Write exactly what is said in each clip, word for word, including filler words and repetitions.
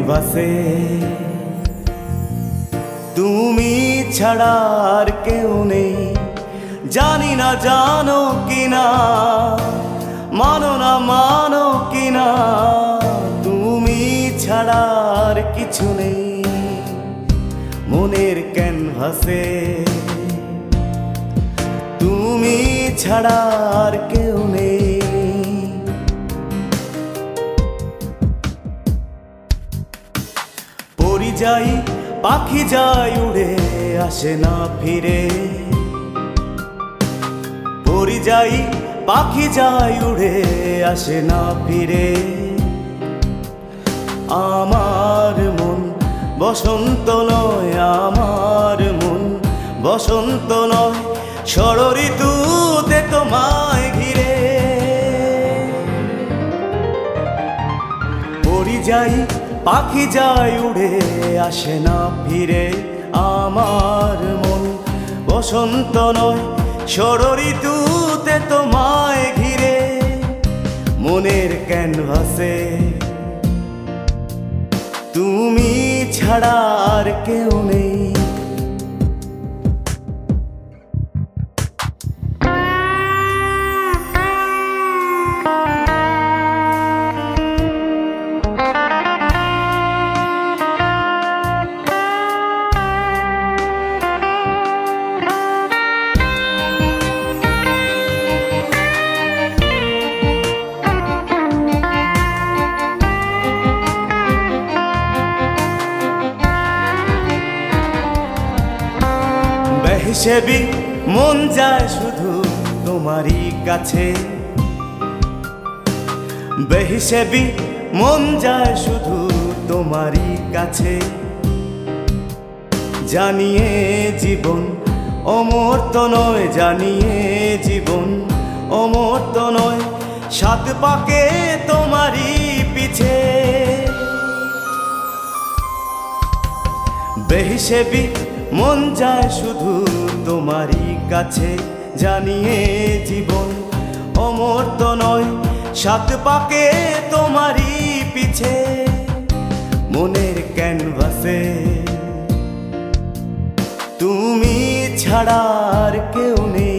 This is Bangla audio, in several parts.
ক্যানভাসে তুমি ছাড়া আর কেউ নেই। জানি না জানো কিনা, মানো না মানো কিনা, তুমি ছাড়া আর কিছু নেই মনের ক্যানভাসে। তুমি ছাড়া আর কেউ নেই। পরিযায়ী পাখি যায় উড়ে, আসে না ফিরে। পরিযায়ী পাখি যায় উড়ে, আসে না ফিরে। আমার মন বসন্ত নয়, আমার মন বসন্ত নয়, ষড়ঋতুতে তোমায় ঘিরে। পরিযায়ী পাখি যায় উড়ে, আসে না ফিরে। আমার মন বসন্ত নয়, ষড়ঋতুতে তোমায় ঘিরে। মনের ক্যানভাসে তুমি ছাড়া আর কেউ নেই। বেহিসেবি মন যায় শুধু তোমারই কাছে। বেহিসেবি মন যায় শুধু তোমারই কাছে। জানিয়ে জীবন অমর্ত নয়, জানিয়ে জীবন অমর্ত নয়, সাত পাকে তোমারই পিছে। বেহিসেবি মন যায় শুধু তোমারই কাছে। জানিয়ে জীবন অমর্ত নয়, সাত পাকে তোমারই পিছে। মনের ক্যানভাসে তুমি ছাড়া আর কেউ নেই।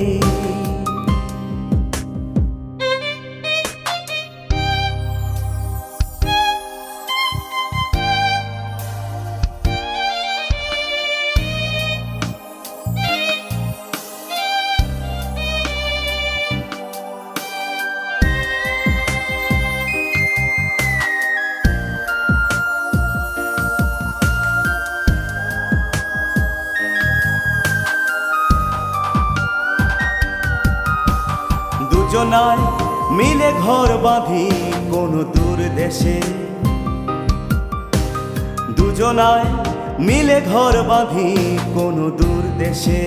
দুজনায় মিলে ঘর বাঁধি কোন দূর দেশে। দুজনায় মিলে ঘর বাঁধি কোন দূর দেশে।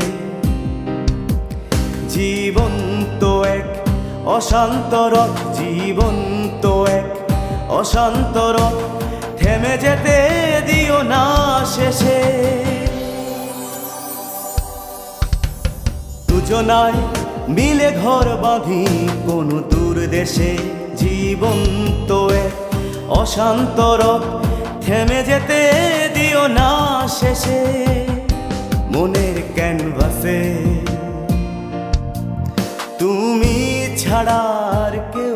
জীবন তো এক অশান্ত রথ, জীবন তো এক অশান্ত রথ, থেমে যেতে দিও না শেষে। দুজনায় মিলে ঘর বাঁধি কোন দূর দেশে। জীবন তো এক অশান্ত রথ, থেমে যেতে দিও না শেষে। মনের ক্যানভাসে তুমি ছাড়া আর কেউ